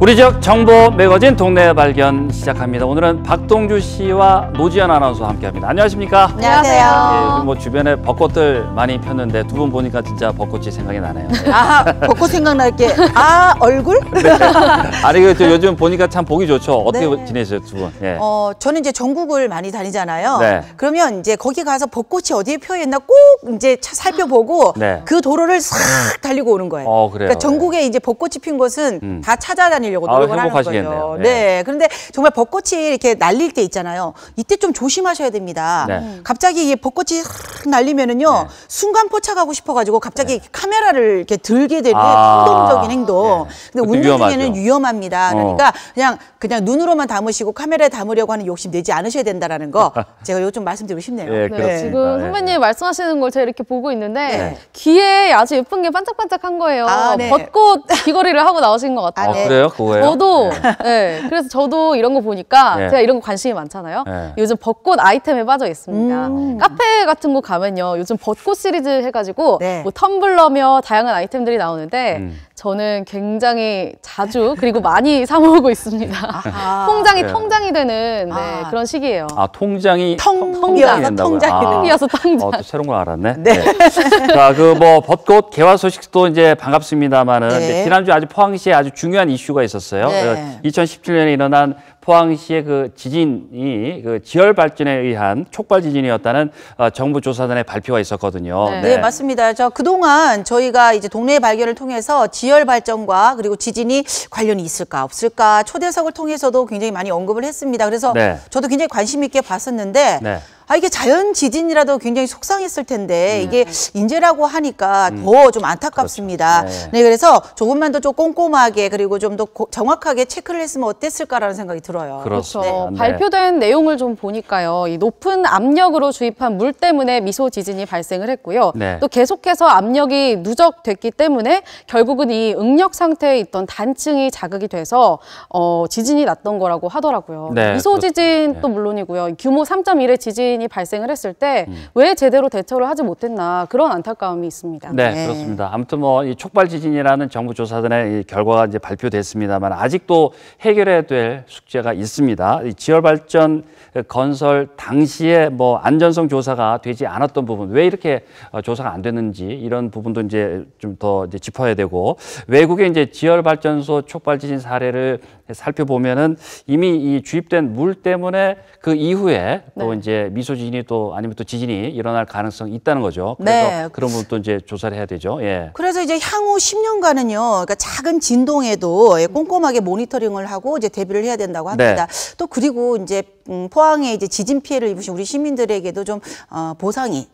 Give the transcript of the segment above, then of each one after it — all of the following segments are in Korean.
우리 지역 정보 매거진 동네 발견 시작합니다. 오늘은 박동주 씨와 노지연 아나운서와 함께합니다. 안녕하십니까? 안녕하세요. 예, 뭐 주변에 벚꽃들 많이 폈는데 두 분 보니까 진짜 벚꽃이 생각이 나네요. 네. 아, 벚꽃 생각날 게 얼굴? 네. 아니 요즘 보니까 참 보기 좋죠. 어떻게 네. 지내세요, 두 분? 예. 저는 이제 전국을 많이 다니잖아요. 네. 그러면 이제 거기 가서 벚꽃이 어디에 펴 있나 꼭 이제 살펴보고 네. 그 도로를 싹 달리고 오는 거예요. 그래요. 그러니까 전국에 이제 벚꽃이 핀 곳은 다 찾아다니려고 노력을 하는 거죠. 네. 네. 그런데 정말 벚꽃이 이렇게 날릴 때 있잖아요. 이때 좀 조심하셔야 됩니다. 네. 갑자기 이 벚꽃이 싹 날리면은요, 네. 순간 포착하고 싶어가지고 갑자기 네. 카메라를 이렇게 들게 되는 충동적인 행동. 네. 근데 운전 중에는 위험합니다. 그러니까 그냥 눈으로만 담으시고 카메라에 담으려고 하는 욕심 내지 않으셔야 된다라는 거 제가 이거 좀 말씀드리고 싶네요. 네, 네, 지금 선배님이 말씀하시는 걸 제가 이렇게 보고 있는데 네. 귀에 아주 예쁜 게 반짝반짝한 거예요. 네. 벚꽃 귀걸이를 하고 나오신 것 같아요. 네. 그래요? 그거예요? 저도 그래서 저도 이런 거 보니까 네. 제가 이런 거 관심이 많잖아요. 네. 요즘 벚꽃 아이템에 빠져 있습니다. 카페 같은 곳 가면요, 요즘 벚꽃 시리즈 해가지고 네. 뭐 텀블러며 다양한 아이템들이 나오는데 저는 굉장히 자주 그리고 많이 사 모으고 있습니다. 통장이 네. 통장이 되는 그런 시기예요. 통장이 통장이 된다고요? 통장이어서 통장. 또 새로운 걸 알았네. 네. 자, 뭐 벚꽃 개화 소식도 이제 반갑습니다만은 네. 지난주 아주 포항시에 아주 중요한 이슈가 있었어요. 네. 2017년에 일어난 포항시의 그 지진이 그 지열 발전에 의한 촉발 지진이었다는 정부 조사단의 발표가 있었거든요. 네, 맞습니다. 그동안 저희가 이제 동네 발견을 통해서 지열 발전과 그리고 지진이 관련이 있을까 없을까 초대석을 통해서도 굉장히 많이 언급을 했습니다. 그래서 네. 저도 굉장히 관심 있게 봤었는데 네. 이게 자연 지진이라도 굉장히 속상했을 텐데 이게 인재라고 하니까 더 좀 안타깝습니다. 그렇죠. 네, 그래서 조금만 더 좀 꼼꼼하게 그리고 좀 더 정확하게 체크를 했으면 어땠을까라는 생각이 들어요. 그렇습니다. 네. 발표된 내용을 좀 보니까요, 이 높은 압력으로 주입한 물 때문에 미소 지진이 발생을 했고요. 네. 또 계속해서 압력이 누적됐기 때문에 결국은 이 응력 상태에 있던 단층이 자극이 돼서 지진이 났던 거라고 하더라고요. 네, 미소 지진 네. 또 물론이고요. 규모 3.1의 지진이 발생을 했을 때 왜 제대로 대처를 하지 못했나 그런 안타까움이 있습니다. 네, 그렇습니다. 아무튼 뭐 이 촉발 지진이라는 정부 조사단의 이 결과가 이제 발표됐습니다만 아직도 해결해야 될 숙제가 있습니다. 이 지열 발전 건설 당시에 뭐 안전성 조사가 되지 않았던 부분, 왜 이렇게 조사가 안 됐는지 이런 부분도 이제 좀 더 이제 짚어야 되고, 외국의 이제 지열 발전소 촉발 지진 사례를 살펴보면은 이미 이 주입된 물 때문에 그 이후에 또 이제 미소 지진이 또 아니면 또 지진이 일어날 가능성이 있다는 거죠. 그래서 그런 부분도 이제 조사를 해야 되죠. 예. 그래서 이제 향후 10년간은요, 그러니까 작은 진동에도 꼼꼼하게 모니터링을 하고 이제 대비를 해야 된다고 합니다. 또 그리고 이제 포항에 이제 지진 피해를 입으신 우리 시민들에게도 좀 보상이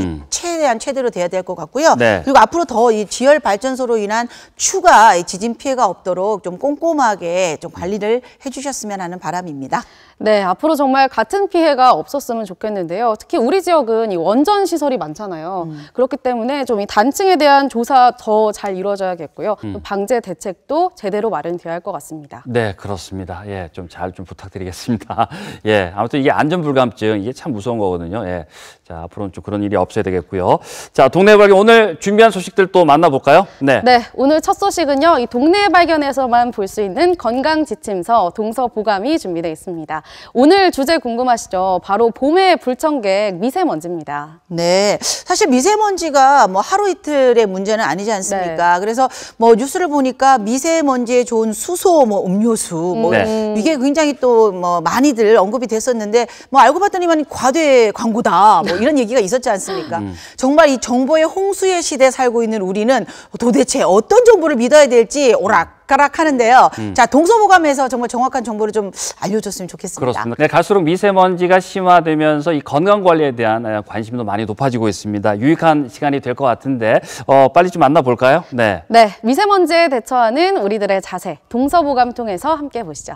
최대로 돼야 될 것 같고요. 그리고 앞으로 더 이 지열 발전소로 인한 추가 지진 피해가 없도록 좀 꼼꼼하게 좀 관리를 해주셨으면 하는 바람입니다. 네, 앞으로 정말 같은 피해가 없었으면 좋겠는데요. 특히 우리 지역은 이 원전 시설이 많잖아요. 그렇기 때문에 좀 이 단층에 대한 조사 더 잘 이루어져야겠고요. 또 방제 대책도 제대로 마련되어야 할 것 같습니다. 네, 그렇습니다. 예, 좀 잘 좀 부탁드리겠습니다. 예, 아무튼 이게 안전불감증, 이게 참 무서운 거거든요. 예. 자, 앞으로는 좀 그런 일이 없어야 되겠고요. 자, 동네 발견 오늘 준비한 소식들 또 만나볼까요? 네. 네, 오늘 첫 소식은요, 이 동네 발견에서만 볼 수 있는 건강 지침서 동서보감이 준비되어 있습니다. 오늘 주제 궁금하시죠? 바로 봄의 불청객 미세먼지입니다. 네, 사실 미세먼지가 뭐 하루 이틀의 문제는 아니지 않습니까? 그래서 뭐 뉴스를 보니까 미세먼지에 좋은 수소, 뭐 음료수, 뭐 이게 굉장히 또 뭐 많이들 언급이 됐었는데 뭐 알고 봤더니만 과대 광고다, 뭐 이런 얘기가 있었지 않습니까? 정말 이 정보의 홍수의 시대에 살고 있는 우리는 도대체 어떤 정보를 믿어야 될지 오락가락 하는데요. 자, 동서보감에서 정말 정확한 정보를 좀 알려줬으면 좋겠습니다. 그렇습니다. 네, 갈수록 미세먼지가 심화되면서 이 건강 관리에 대한 관심도 많이 높아지고 있습니다. 유익한 시간이 될 것 같은데 빨리 좀 만나볼까요? 네. 네, 미세먼지에 대처하는 우리들의 자세, 동서보감 통해서 함께 보시죠.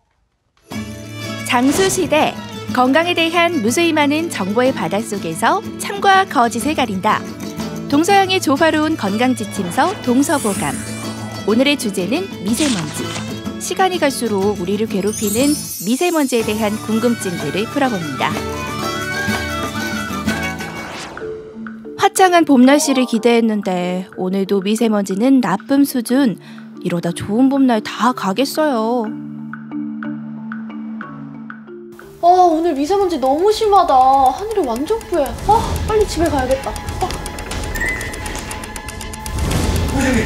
장수시대, 건강에 대한 무수히 많은 정보의 바닷속에서 참과 거짓을 가린다. 동서양의 조화로운 건강지침서 동서보감. 오늘의 주제는 미세먼지. 시간이 갈수록 우리를 괴롭히는 미세먼지에 대한 궁금증들을 풀어봅니다. 화창한 봄 날씨를 기대했는데 오늘도 미세먼지는 나쁨 수준. 이러다 좋은 봄날 다 가겠어요. 오늘 미세먼지 너무 심하다. 하늘이 완전 뿌얘. 빨리 집에 가야겠다. 선생님!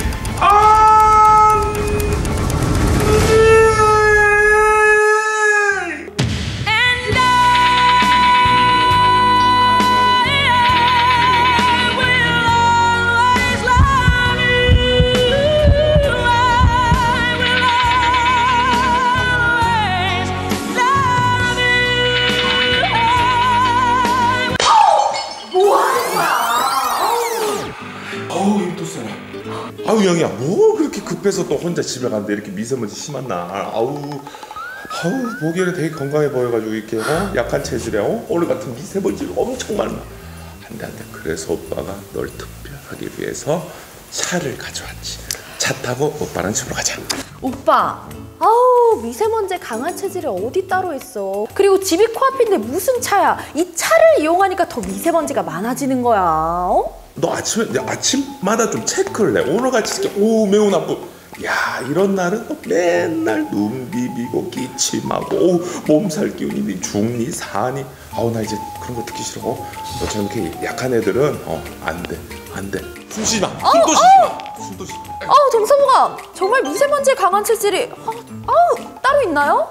아우 영희야 뭐 그렇게 급해서 또 혼자 집에 갔는데 이렇게 미세먼지 심했나. 아우 보기에는 되게 건강해 보여가지고 이렇게 약한 체질에 오늘 같은 미세먼지가 엄청 많아. 안돼 그래서 오빠가 널 특별하기 위해서 차를 가져왔지. 차 타고 오빠랑 집으로 가자. 오빠, 미세먼지 강한 체질이 어디 따로 있어. 그리고 집이 코앞인데 무슨 차야. 이 차를 이용하니까 더 미세먼지가 많아지는 거야. 너 아침마다 좀 체크를 해. 오늘같이 이렇게 매우 나쁘. 야 이런 날은 또 맨날 눈 비비고 기침하고 몸살 기운이 중니 사니. 나 이제 그런 거 듣기 싫어. 너처럼 이렇게 약한 애들은 안돼. 숨 쉬지 마. 숨도 쉬지 마. 숨도 쉬지 마. 동서보감, 정말 미세먼지에 강한 체질이 따로 있나요?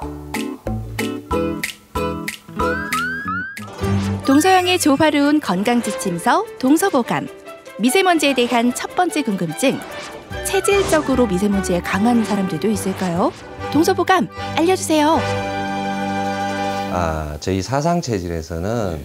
동서양의 조화로운 건강지침서 동서보감. 미세먼지에 대한 첫 번째 궁금증. 체질적으로 미세먼지에 강한 사람들도 있을까요? 동서보감 알려주세요. 저희 사상체질에서는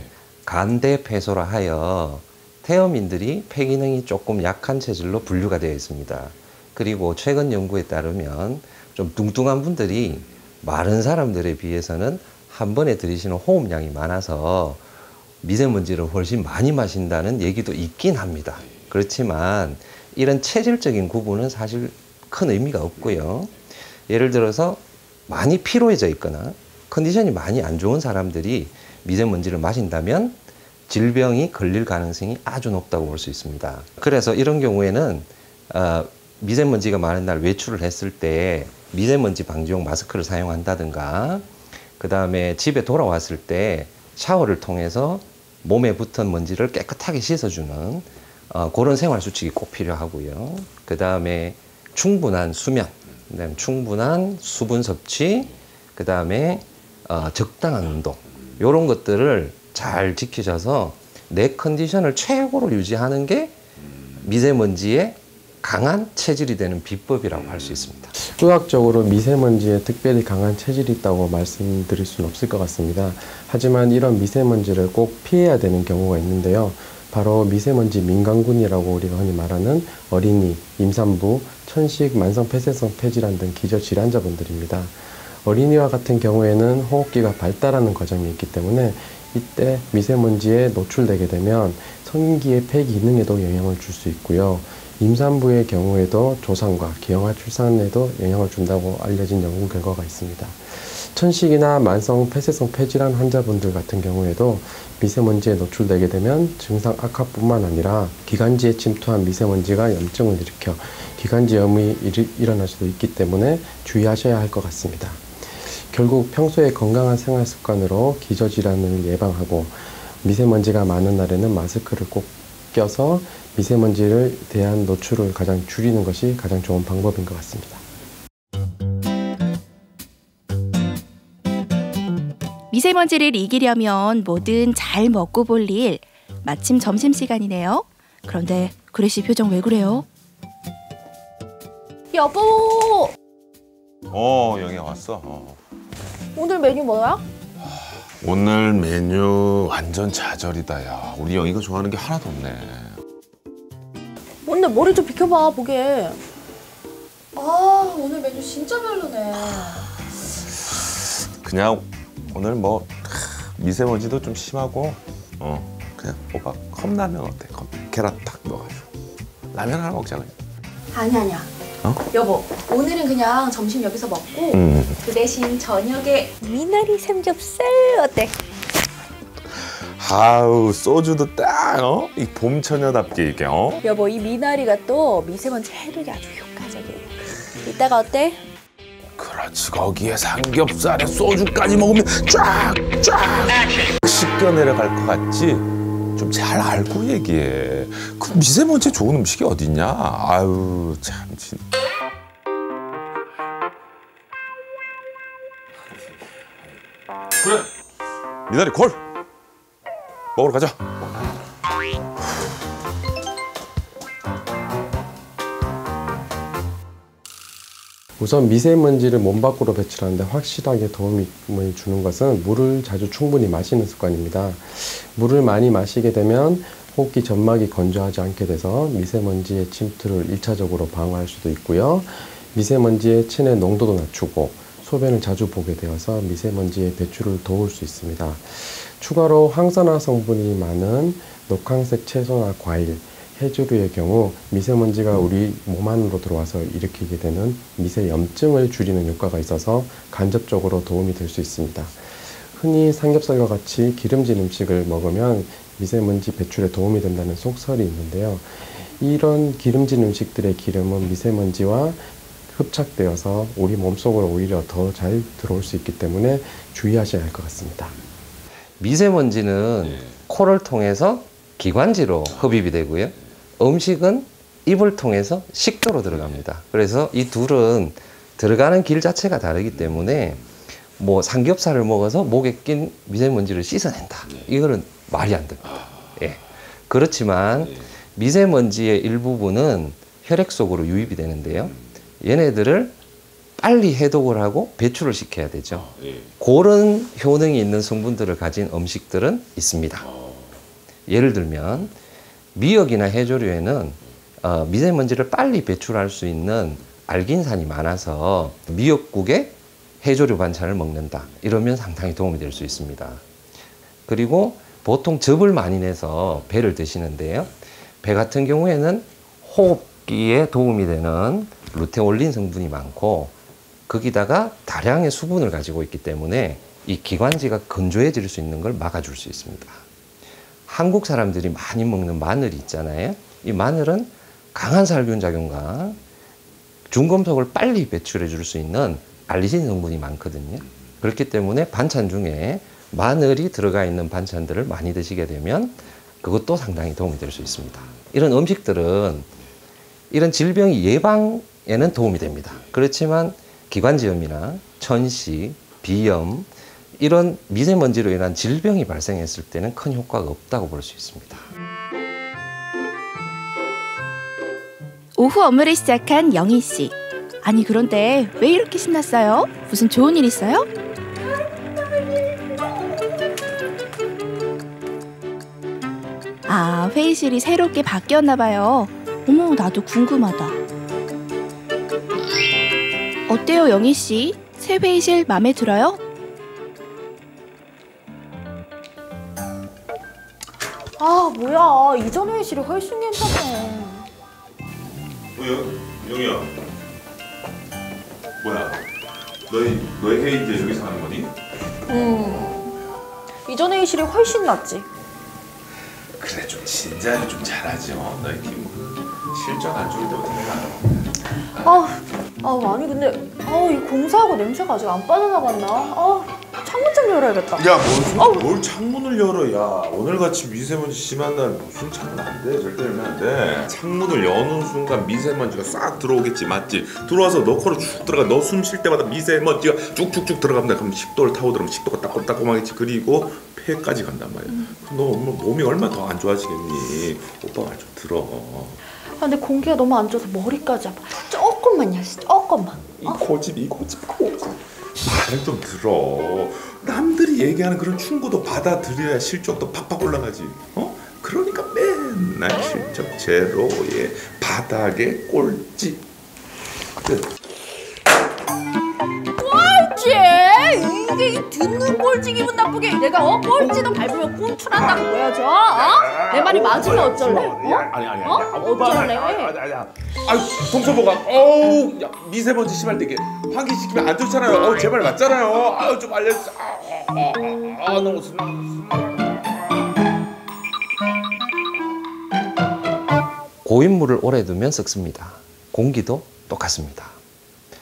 간대폐소라 하여 태어민들이 폐기능이 조금 약한 체질로 분류가 되어 있습니다. 그리고 최근 연구에 따르면 좀 뚱뚱한 분들이 마른 사람들에 비해서는 한 번에 들이쉬는 호흡량이 많아서 미세먼지를 훨씬 많이 마신다는 얘기도 있긴 합니다. 그렇지만 이런 체질적인 구분은 사실 큰 의미가 없고요. 예를 들어서 많이 피로해져 있거나 컨디션이 많이 안 좋은 사람들이 미세먼지를 마신다면 질병이 걸릴 가능성이 아주 높다고 볼 수 있습니다. 그래서 이런 경우에는 미세먼지가 많은 날 외출을 했을 때 미세먼지 방지용 마스크를 사용한다든가, 그 다음에 집에 돌아왔을 때 샤워를 통해서 몸에 붙은 먼지를 깨끗하게 씻어주는 그런 생활 수칙이 꼭 필요하고요. 그 다음에 충분한 수면, 그다음에 충분한 수분 섭취, 그 다음에 적당한 운동, 이런 것들을 잘 지키셔서 내 컨디션을 최고로 유지하는 게 미세먼지에 강한 체질이 되는 비법이라고 할 수 있습니다. 의학적으로 미세먼지에 특별히 강한 체질이 있다고 말씀드릴 수는 없을 것 같습니다. 하지만 이런 미세먼지를 꼭 피해야 되는 경우가 있는데요. 바로 미세먼지 민감군이라고 우리가 흔히 말하는 어린이, 임산부, 천식, 만성폐쇄성 폐질환 등 기저질환자분들입니다. 어린이와 같은 경우에는 호흡기가 발달하는 과정이 있기 때문에 이때 미세먼지에 노출되게 되면 성인기의 폐 기능에도 영향을 줄 수 있고요. 임산부의 경우에도 조상과 기형아 출산에도 영향을 준다고 알려진 연구 결과가 있습니다. 천식이나 만성 폐쇄성 폐질환 환자분들 같은 경우에도 미세먼지에 노출되게 되면 증상 악화뿐만 아니라 기관지에 침투한 미세먼지가 염증을 일으켜 기관지염이 일어날 수도 있기 때문에 주의하셔야 할 것 같습니다. 결국 평소에 건강한 생활 습관으로 기저질환을 예방하고 미세먼지가 많은 날에는 마스크를 꼭 껴서 미세먼지를 대한 노출을 가장 줄이는 것이 가장 좋은 방법인 것 같습니다. 미세먼지를 이기려면 뭐든 잘 먹고 볼 일. 마침 점심시간이네요. 그런데 그래씨 표정 왜 그래요? 여보, 영희야 왔어. 오늘 메뉴 뭐야? 오늘 메뉴 완전 좌절이다. 야 우리 영희가 좋아하는 게 하나도 없네. 뭔데, 머리 좀 비켜봐 보게. 오늘 메뉴 진짜 별로네. 그냥 오늘 뭐 미세먼지도 좀 심하고 그냥 오빠 컵라면 어때? 계란 딱 넣어가지고 라면 하나 먹자 그냥. 아니야. 여보, 오늘은 그냥 점심 여기서 먹고 그 대신 저녁에 미나리 삼겹살 어때? 아우 소주도 딱 이 봄처녀답게 이게 여보, 이 미나리가 또 미세먼지 해독에 아주 효과적이에요. 이 이따가 어때? 그렇지, 거기에 삼겹살에 소주까지 먹으면 쫙쫙 식겨 내려갈 것 같지? 좀 잘 알고 얘기해. 그 미세먼지 좋은 음식이 어딨냐? 아유 참. 그래, 미나리 콜 먹으러 가자. 우선 미세먼지를 몸 밖으로 배출하는데 확실하게 도움을 주는 것은 물을 자주 충분히 마시는 습관입니다. 물을 많이 마시게 되면 호흡기 점막이 건조하지 않게 돼서 미세먼지의 침투를 1차적으로 방어할 수도 있고요. 미세먼지의 체내 농도도 낮추고 소변을 자주 보게 되어서 미세먼지의 배출을 도울 수 있습니다. 추가로 항산화 성분이 많은 녹황색 채소나 과일, 해조류의 경우 미세먼지가 우리 몸 안으로 들어와서 일으키게 되는 미세염증을 줄이는 효과가 있어서 간접적으로 도움이 될 수 있습니다. 흔히 삼겹살과 같이 기름진 음식을 먹으면 미세먼지 배출에 도움이 된다는 속설이 있는데요. 이런 기름진 음식들의 기름은 미세먼지와 흡착되어서 우리 몸속으로 오히려 더 잘 들어올 수 있기 때문에 주의하셔야 할 것 같습니다. 미세먼지는 코를 통해서 기관지로 흡입이 되고요. 음식은 입을 통해서 식도로 들어갑니다. 그래서 이 둘은 들어가는 길 자체가 다르기 때문에 뭐 삼겹살을 먹어서 목에 낀 미세먼지를 씻어낸다. 이거는 말이 안 됩니다. 예. 그렇지만 미세먼지의 일부분은 혈액 속으로 유입이 되는데요. 얘네들을 빨리 해독을 하고 배출을 시켜야 되죠. 그런 효능이 있는 성분들을 가진 음식들은 있습니다. 예를 들면 미역이나 해조류에는 미세먼지를 빨리 배출할 수 있는 알긴산이 많아서 미역국에 해조류 반찬을 먹는다. 이러면 상당히 도움이 될 수 있습니다. 그리고 보통 즙을 많이 내서 배를 드시는데요. 배 같은 경우에는 호흡기에 도움이 되는 루테올린 성분이 많고 거기다가 다량의 수분을 가지고 있기 때문에 이 기관지가 건조해질 수 있는 걸 막아줄 수 있습니다. 한국 사람들이 많이 먹는 마늘이 있잖아요. 이 마늘은 강한 살균 작용과 중금속을 빨리 배출해 줄 수 있는 알리신 성분이 많거든요. 그렇기 때문에 반찬 중에 마늘이 들어가 있는 반찬들을 많이 드시게 되면 그것도 상당히 도움이 될 수 있습니다. 이런 음식들은 이런 질병이 예방에는 도움이 됩니다. 그렇지만 기관지염이나 천식, 비염 이런 미세먼지로 인한 질병이 발생했을 때는 큰 효과가 없다고 볼 수 있습니다. 오후 업무를 시작한 영희 씨. 아니 그런데 왜 이렇게 신났어요? 무슨 좋은 일 있어요? 아, 회의실이 새롭게 바뀌었나 봐요. 어머, 나도 궁금하다. 어때요, 영희 씨? 새 회의실 마음에 들어요? 아 뭐야, 이전 회의실이 훨씬 괜찮네. 영희야. 뭐야? 너의 회의 이제 여기서 하는 거니? 이전 회의실이 훨씬 낫지. 그래, 좀 진지하게 좀 잘하지. 너희 팀 실적 안 좋을 때부터 내가 알아. 아니 근데 이 공사하고 냄새가 아직 안 빠져나갔나? 창문 좀 열어야겠다. 야, 뭘 창문을 열어? 야, 오늘같이 미세먼지 심한 날 무슨 창문 안 돼? 절대 열면 안 돼. 창문을 여는 순간 미세먼지가 싹 들어오겠지, 맞지? 들어와서 너 코로 쭉 들어가. 너 숨 쉴 때마다 미세먼지가 쭉쭉쭉 들어갑니다. 그럼 식도를 타고 들어오면 식도가 따끔따끔하겠지. 그리고 폐까지 간단 말이야. 그럼 너 몸이 얼마나 더 안 좋아지겠니? 오빠 말 좀 들어. 근데 공기가 너무 안 좋아서 머리까지 아파. 조금만 열시, 조금만. 이 고집. 말을 좀 들어. 남들이 얘기하는 그런 충고도 받아들여야 실적도 팍팍 올라가지. 그러니까 맨날 실적 제로에 바닥에 꼴찌. 꼴찌? 이게 듣는 꼴찌 기분 나쁘게 내가 꼴찌도 밟으면 꼰출한다고 보여줘. 내 말이 맞으면 어쩔래? 아니. 어쩔래? 아유, 동서보가. 야, 미세먼지 심할 때 이게 환기시키면 안 좋잖아요. 제 말 맞잖아요. 아유, 좀 알려주세요. 너무 순. 고인물을 오래 두면 썩습니다. 공기도 똑같습니다.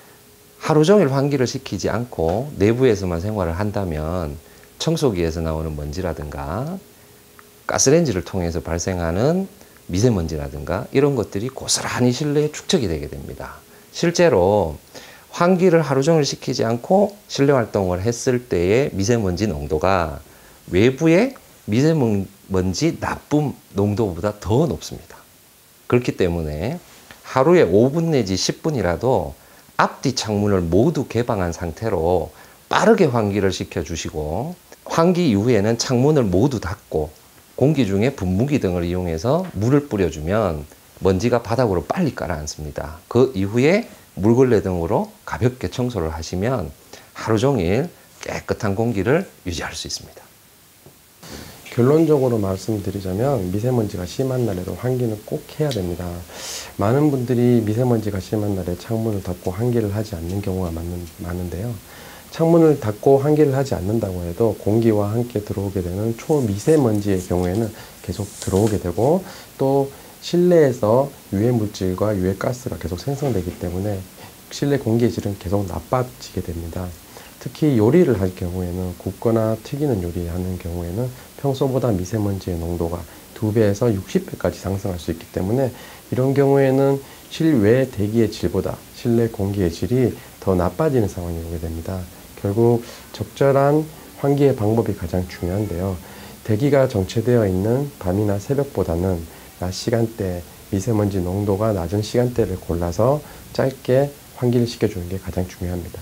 하루 종일 환기를 시키지 않고 내부에서만 생활을 한다면 청소기에서 나오는 먼지라든가 가스레인지를 통해서 발생하는 미세먼지라든가 이런 것들이 고스란히 실내에 축적이 되게 됩니다. 실제로 환기를 하루 종일 시키지 않고 실내 활동을 했을 때의 미세먼지 농도가 외부의 미세먼지 나쁨 농도보다 더 높습니다. 그렇기 때문에 하루에 5분 내지 10분이라도 앞뒤 창문을 모두 개방한 상태로 빠르게 환기를 시켜주시고 환기 이후에는 창문을 모두 닫고 공기 중에 분무기 등을 이용해서 물을 뿌려주면 먼지가 바닥으로 빨리 가라앉습니다. 그 이후에 물걸레 등으로 가볍게 청소를 하시면 하루 종일 깨끗한 공기를 유지할 수 있습니다. 결론적으로 말씀드리자면 미세먼지가 심한 날에도 환기는 꼭 해야 됩니다. 많은 분들이 미세먼지가 심한 날에 창문을 닫고 환기를 하지 않는 경우가 많은데요. 창문을 닫고 환기를 하지 않는다고 해도 공기와 함께 들어오게 되는 초미세먼지의 경우에는 계속 들어오게 되고 또 실내에서 유해물질과 유해가스가 계속 생성되기 때문에 실내 공기의 질은 계속 나빠지게 됩니다. 특히 요리를 할 경우에는 굽거나 튀기는 요리하는 경우에는 평소보다 미세먼지의 농도가 2배에서 60배까지 상승할 수 있기 때문에 이런 경우에는 실외 대기의 질보다 실내 공기의 질이 더 나빠지는 상황이 오게 됩니다. 결국 적절한 환기의 방법이 가장 중요한데요. 대기가 정체되어 있는 밤이나 새벽보다는 낮 시간대 미세먼지 농도가 낮은 시간대를 골라서 짧게 환기를 시켜주는 게 가장 중요합니다.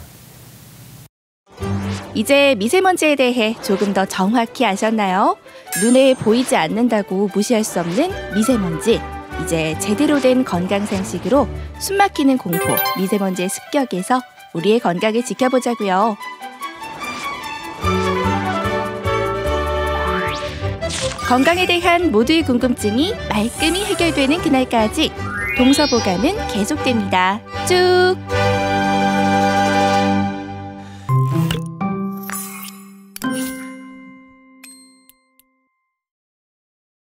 이제 미세먼지에 대해 조금 더 정확히 아셨나요? 눈에 보이지 않는다고 무시할 수 없는 미세먼지. 이제 제대로 된 건강상식으로 숨막히는 공포, 미세먼지의 습격에서 우리의 건강을 지켜보자고요. 건강에 대한 모두의 궁금증이 말끔히 해결되는 그날까지 동서보감은 계속됩니다. 쭉!